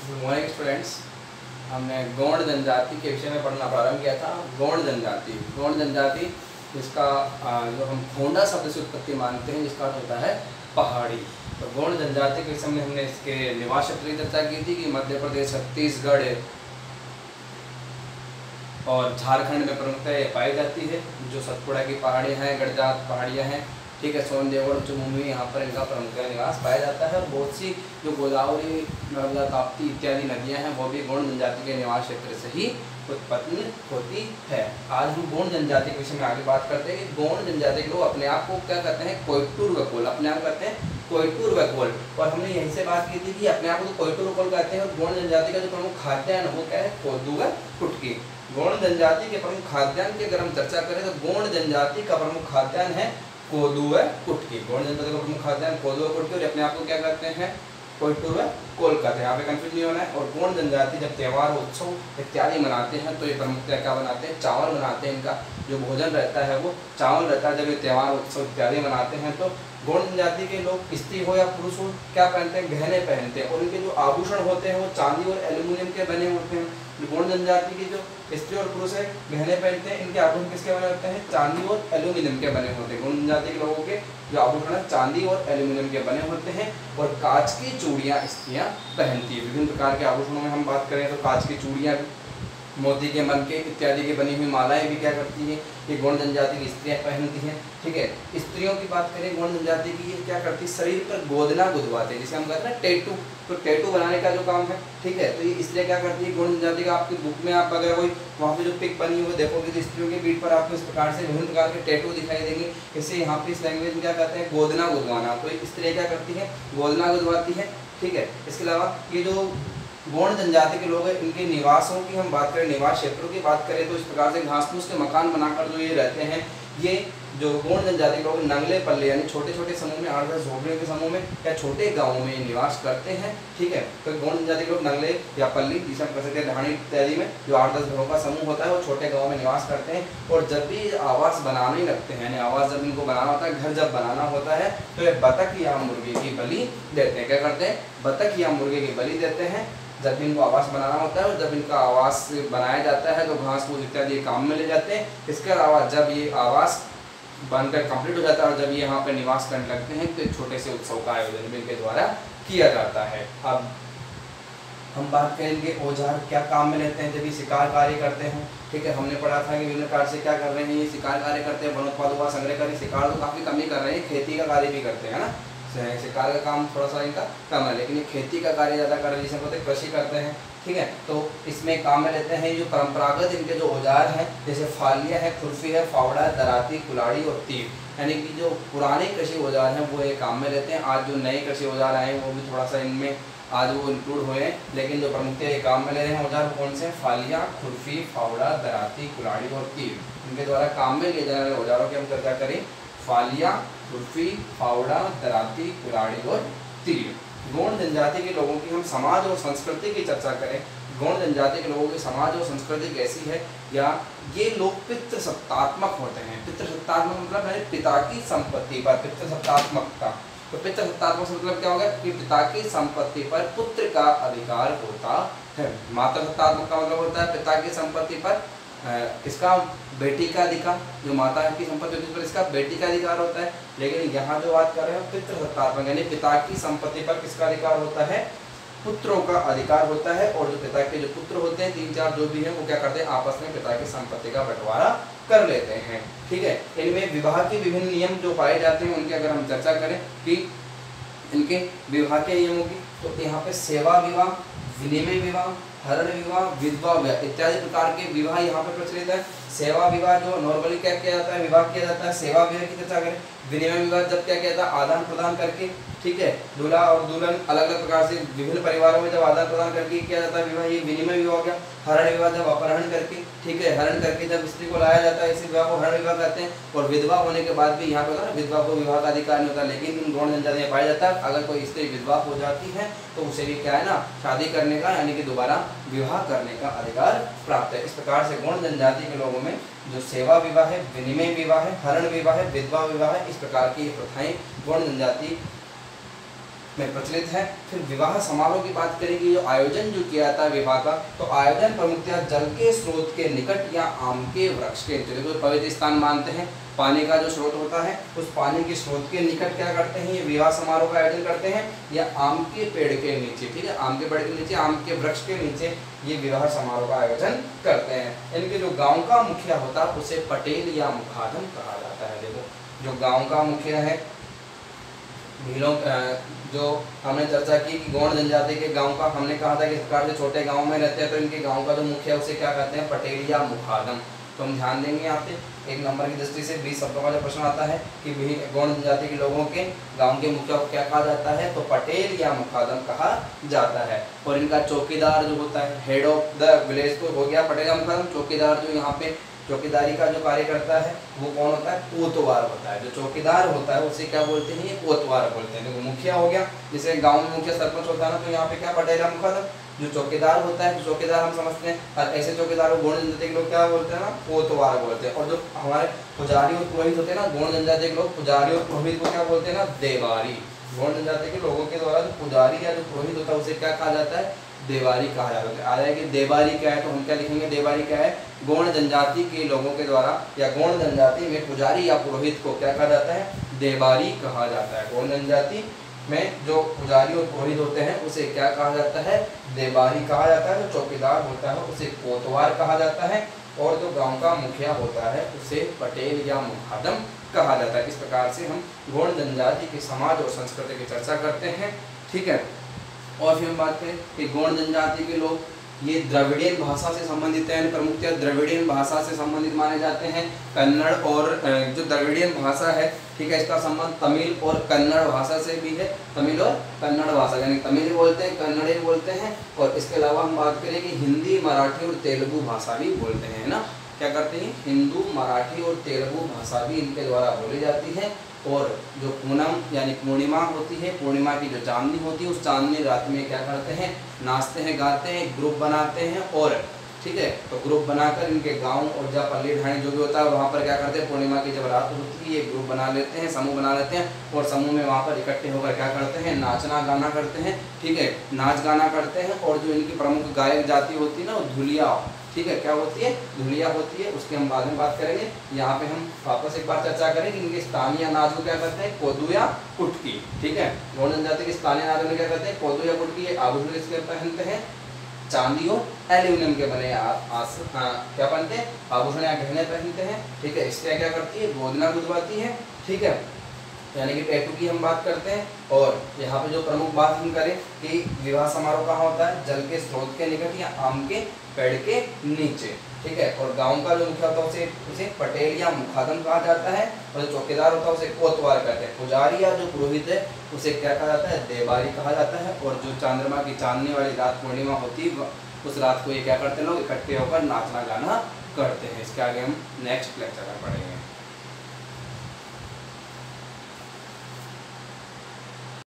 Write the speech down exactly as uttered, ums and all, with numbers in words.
Good morning students. हमने गौड़ जनजाति के विषय में पढ़ना प्रारंभ किया था। गौड़ जनजाति गौड़ जनजाति जिसका जो हम खोंडा शब्द से उत्पत्ति मानते हैं, जिसका अर्थ होता है पहाड़ी। तो गौड़ जनजाति के विषय में हमने इसके निवास क्षेत्र की चर्चा की थी कि मध्य प्रदेश, छत्तीसगढ़ और झारखंड में प्रमुखतः ये पाई जाती है। जो सतपुड़ा की पहाड़ियाँ हैं, गढ़जात पहाड़ियाँ हैं, ठीक है, सोनदेव और चुमुमी, यहाँ पर इनका प्रमुख निवास पाया जाता है। और बहुत सी जो गोदावरी, नर्मदा, ताप्ती इत्यादि नदियाँ हैं वो भी गौड़ जनजाति के निवास क्षेत्र से ही उत्पत्ति होती है। आज हम गौड़ जनजाति के विषय में आगे बात करते हैं कि गौड़ जनजाति के लोग अपने आप को क्या कहते हैं, कोयटूर वकोल, अपने आप कहते हैं कोयटूर वकोल। और हमने यहीं से बात की थी कि अपने आप को कोयटूर वकोल कहते हैं। और गौड़ जनजाति का जो प्रमुख खाद्यान्न वो क्या है, कोदू व कुटकी। गौड़ जनजाति के प्रमुख खाद्यान्न की अगर हम चर्चा करें तो गौड़ जनजाति का प्रमुख खाद्यान्न है कोदू व कुटकी। गौड़ जनजाति का प्रमुख खाद्यान्न कोदू व कुटकी। और अपने आप को क्या कहते हैं, कोयटूर व कोल कहते हैं। यहाँ पे कंफ्यूज नहीं होना है। और गौड़ जनजाति जब त्यौहार, उत्सव इत्यादि मनाते हैं तो ये प्रमुखतः क्या बनाते हैं, चावल बनाते हैं। इनका जो भोजन रहता है वो चावल रहता है। जब ये त्यौहार, उत्सव इत्यादि मनाते हैं तो गौड़ जनजाति के लोग, स्त्री हो या पुरुष हो, क्या पहनते हैं, गहने पहनते हैं। और इनके जो आभूषण होते हैं वो चांदी और एल्यूमिनियम के बने होते हैं। गौड़ जनजाति की जो स्त्री और पुरुष है गहने पहनते हैं, इनके आभूषण किसके बने होते हैं, चांदी और एल्यूमिनियम के बने होते हैं। गौड़ जनजाति के लोगों के जो आभूषण है चांदी और एल्यूमिनियम के बने होते हैं। और कांच की चूड़ियाँ स्त्रियाँ पहनती है। विभिन्न प्रकार के आभूषणों में हम बात करें तो कांच की चूड़ियाँ, मोती के, मनके इत्यादि की बनी हुई मालाएं भी क्या करती हैं, ये गौड़ जनजाति की स्त्रियाँ पहनती हैं। ठीक है, स्त्रियों की बात करें गौड़ जनजाति की, ये क्या करती है, शरीर पर गोदना गुदवाते हैं, जिसे हम कहते हैं टैटू। तो टैटू बनाने का जो काम है, ठीक है, तो ये स्त्रियाँ क्या करती है, गौड़ जनजाति का आपकी बुक में आप अगर कोई वहाँ पे जो पिक बनी हुई देखोगे तो स्त्रियों के पीठ पर आपको इस प्रकार से विभिन्न प्रकार के टैटू दिखाई देंगे। इसे यहाँ पे इस लैंग्वेज में क्या कहते हैं, गोदना गुदवाना। तो स्त्रियाँ क्या करती है, गोदना गुदवाती है। ठीक है, इसके अलावा ये जो गौड़ जनजाति के लोग हैं, इनके निवासों की हम बात करें, निवास क्षेत्रों की बात करें तो इस प्रकार से घास फूस के मकान बनाकर जो ये रहते हैं, ये जो गौड़ जनजाति के लोग नंगले पल्ले यानी छोटे छोटे समूह में, आठ दस झोपड़ियों के समूह में या छोटे गाँवों में निवास करते हैं। ठीक है, तो गौड़ जनजाति के लोग नंगले या पल्ली, जिसे हम कह सकते हैं ढाणी इत्यादि में जो आठ दस घरों का समूह होता है वो छोटे गाँव में निवास करते हैं। और जब भी आवास बनाने लगते हैं, यानी आवास जब इनको बनाना होता है, घर जब बनाना होता है तो ये बतख या मुर्गे की बलि देते हैं। क्या करते हैं, बतख या मुर्गे की बलि देते हैं जब इनको आवास बनाना होता है। और जब इनका आवास बनाया जाता है तो घास फूस इत्यादि काम में ले जाते हैं। इसके अलावा जब ये आवास बनकर कंप्लीट हो जाता है और जब ये यहाँ पे निवास करने लगते हैं तो एक छोटे से उत्सव का आयोजन भी इनके द्वारा किया जाता है। अब हम बात करेंगे औजार क्या काम में लेते हैं जब ये शिकार कार्य करते हैं। ठीक है, हमने पढ़ा था कि विभिन्न कार्य से क्या कर रहे हैं, ये शिकार कार्य करते हैं, वनोत्पादों का संग्रह करें। शिकार तो काफ़ी कम ही कर रहे हैं, खेती का कार्य भी करते हैं ना। शिकार का काम थोड़ा सा इनका कम है, लेकिन ये खेती का कार्य ज़्यादा कर रहे हैं, जिसे कहते हैं कृषि करते हैं। ठीक है, तो इसमें काम में लेते हैं जो परंपरागत इनके जो औजार हैं, जैसे फालिया है, खुरपी है, फावड़ा, दराती, कुलाड़ी और तीर, यानी कि जो पुराने कृषि औजार हैं वो ये काम में लेते हैं। आज जो नए कृषि औजार आए हैं वो भी थोड़ा सा इनमें आज वो इंक्लूड हुए हैं, लेकिन जो प्रमुखतः ये काम में ले रहे हैं औजार कौन से, फालिया, खुरपी, फावड़ा, दराती, कुलाड़ी और तीर। इनके द्वारा काम में लिए जाने वाले औजारों की हम चर्चा करें, फालिया, खुरपी, फावड़ा, दराती, कुलाड़ी और तीर। गौड़ जनजाति के लोगों की हम समाज और संस्कृति की चर्चा करें, गौड़ जनजाति के लोगों की समाज और संस्कृति कैसी है, या ये लोग पितृसत्तात्मक होते हैं। पितृसत्तात्मक मतलब है पिता की संपत्ति पर, पितृसत्तात्मकता। तो पितृसत्तात्मक मतलब क्या होगा कि पिता की संपत्ति पर पुत्र का अधिकार होता है। मातृसत्तात्मक का मतलब होता है पिता की संपत्ति पर किसका, बेटी का अधिकार। जो माता की संपत्ति होती है पर इसका बेटी का अधिकार होता है। लेकिन यहाँ जो बात कर रहे हैं पितृसत्तात्मक, यानी पिता की संपत्ति पर किसका अधिकार होता है, पुत्रों का अधिकार होता है। और जो पिता के जो पुत्र होते हैं, तीन चार जो भी हैं, वो क्या करते हैं, आपस में पिता की संपत्ति का बंटवारा कर लेते हैं। ठीक है, इनमें विवाह के विभिन्न नियम जो पाए जाते हैं उनकी अगर हम चर्चा करें कि इनके विवाह के नियमों की, तो यहाँ पे सेवा विवाह, विनिमय विवाह, हरण विवाह, विधवा विवाह इत्यादि प्रकार के विवाह यहाँ पे प्रचलित है। सेवा विवाह जो नॉर्मली क्या किया जाता है, विवाह किया जाता है, सेवा विवाह की चर्चा करें। विनिमय विवाह जब क्या किया जाता है, आदान प्रदान करके। ठीक है, दूल्हा और दुल्हन अलग अलग प्रकार से विभिन्न परिवारों में जब आदान प्रदान करके किया जाता है विवाह, ये विनिमय विवाह हो गया। हरण विवाह जब अपहरण करके, ठीक है, हरण करके जब स्त्री को लाया जाता है, इसी विवाह को हरण विवाह कहते हैं। और विधवा होने के बाद भी यहाँ पे होता है विधवा को विवाह का अधिकार नहीं होता, लेकिन गौड़ जनजाति में पाया जाता है अगर कोई स्त्री विधवा हो जाती है तो उसे भी क्या है ना, शादी करने का यानी कि दोबारा विवाह करने का अधिकार प्राप्त है। इस प्रकार से गौड़ जनजाति के लोगों में जो सेवा विवाह है, विनिमय विवाह है, हरण विवाह है, विधवा विवाह है, इस प्रकार की प्रथाएं गौड़ जनजाति में प्रचलित है। फिर विवाह समारोह की बात करेंगे, जो आयोजन जो किया जाता है विवाह का, तो आयोजन प्रमुखतः जल के स्रोत के निकट या आम के वृक्ष के नीचे, देखो पवित्र स्थान मानते हैं, पानी का जो स्रोत होता है उस पानी के स्रोत के निकट क्या करते हैं, ये विवाह समारोह का आयोजन करते हैं, या आम के पेड़ के नीचे, ठीक है, आम के पेड़ के नीचे, आम के वृक्ष के नीचे ये विवाह समारोह का आयोजन करते हैं। इनके जो गांव का मुखिया होता है उसे पटेल या मुखादम कहा जाता है। देखो जो गांव का मुखिया है, भीलों जो हमने चर्चा की कि गौड़ जनजाति के गांव का, हमने कहा था कि इस प्रकार से छोटे गांव में रहते हैं तो इनके गांव का जो मुखिया उसे क्या कहते हैं, पटेल या मुखादम। तो हम ध्यान देंगे यहाँ पे एक नंबर की दृष्टि से बीस शब्दों का जो प्रश्न आता है कि गौड़ जनजाति के लोगों के गांव के मुखिया को क्या कहा जाता है, तो पटेल या मुखादम कहा जाता है। और इनका चौकीदार जो होता है, हेड ऑफ द विलेज, तो हो गया पटेल या मुखादम। चौकीदार जो यहाँ पे चौकीदारी का जो कार्य करता है वो कौन होता है, कोतवाल होता है। जो चौकीदार होता है उसे क्या बोलते हैं, कोतवाल बोलते हैं। देखो मुखिया हो गया, जैसे गांव में मुखिया सरपंच होता है ना, तो यहाँ पे क्या पटेल या मुखादम। जो चौकीदार होता है, चौकीदार हम समझते हैं, और ऐसे चौकीदार को गौड़ जनजाति के लोग क्या बोलते हैं ना, कोतवाल बोलते हैं। और जो हमारे पुजारी और पुरोहित होते हैं ना, गौड़ जनजाति के लोग पुजारी और पुरोहित को क्या बोलते हैं ना, देवारी। गौड़ जनजाति के लोगों के द्वारा जो पुजारी या जो पुरोहित होता है उसे क्या कहा जाता है, देवारी कहा जाता है। आ जाए कि देवारी क्या है, तो हम क्या लिखेंगे, देवारी क्या है, गौड़ जनजाति के लोगों के द्वारा या गौड़ जनजाति में पुजारी या पुरोहित को क्या कहा जाता है, देवारी कहा जाता है। गौड़ जनजाति में जो पुजारी और पुरोहित होते हैं उसे क्या कहा जाता है, देवारी कहा जाता है। जो चौकीदार होता है उसे कोतवाल कहा जाता है, और जो गांव का मुखिया होता है उसे पटेल या मुखादम कहा जाता है। इस प्रकार से हम गौड़ जनजाति के समाज और संस्कृति की चर्चा करते हैं, ठीक है। और फिर हम बात करें कि गौड़ जनजाति के लोग ये द्रविड़ियन भाषा से संबंधित है, प्रमुखतः द्रविड़ियन भाषा से संबंधित माने जाते हैं। कन्नड़ और जो द्रविड़ियन भाषा है, ठीक है, इसका संबंध तमिल और कन्नड़ भाषा से भी है। तमिल और कन्नड़ भाषा, यानी तमिल बोलते हैं, कन्नड़ बोलते हैं। और इसके अलावा हम बात करें कि हिंदी, मराठी और तेलुगु भाषा भी बोलते हैं ना, क्या करते हैं, हिंदू, मराठी और तेलुगु भाषा भी इनके द्वारा बोली जाती है। और जो पूनम यानी पूर्णिमा होती है, पूर्णिमा की जो चांदनी होती है, उस चांदनी रात में क्या करते हैं, नाचते हैं, गाते हैं, ग्रुप बनाते हैं। और ठीक है, तो ग्रुप बनाकर इनके गांव और जहाँ पल्ली ढाणी जो भी होता है वहाँ पर क्या करते हैं, पूर्णिमा की जब रात होती है ये ग्रुप बना लेते हैं, समूह बना लेते हैं, और समूह में वहाँ पर इकट्ठे होकर क्या करते हैं, नाचना गाना करते हैं, ठीक है, नाच गाना करते हैं। और जो इनकी प्रमुख गायक जाति होती है ना, वो धुलिया, ठीक है, क्या होती है, धुलिया होती है, उसकी हम बाद में बात करेंगे। यहाँ पे हम वापस एक बार चर्चा करें कि इनके स्थानीय नाच को क्या कहते हैं, कोदू या कुटकी, ठीक है। गौड़ जनजाति के स्थानीय नाच में क्या कहते हैं, कोदू या कुटकी। ये आभूषण इसके पहनते हैं, चांदी और एल्यूमिनियम के बने आस हाँ, क्या पहनते हैं, आभूषण या गहने पहनते हैं, ठीक है। इससे क्या करती है, गोदना गुदवाती है, ठीक है, यानी कि टैटू की हम बात करते हैं। और यहाँ पे जो प्रमुख बात हम करें कि विवाह समारोह कहाँ होता है, जल के स्रोत के निकट या आम के पेड़ के नीचे, ठीक है। और गांव का जो मुखिया होता है उसे उसे पटेल या मुखादम कहा जाता है, और जो चौकीदार होता है उसे कोतवाल कहते हैं। पुजारी या जो पुरोहित है उसे क्या कहा जाता है, देवारी कहा जाता है। और जो चंद्रमा की चांदनी वाली रात पूर्णिमा होती है उस रात को ये क्या करते हैं, लोग इकट्ठे होकर नाचना गाना करते हैं। इसके आगे हम नेक्स्ट लेक्चर में पढ़ेंगे।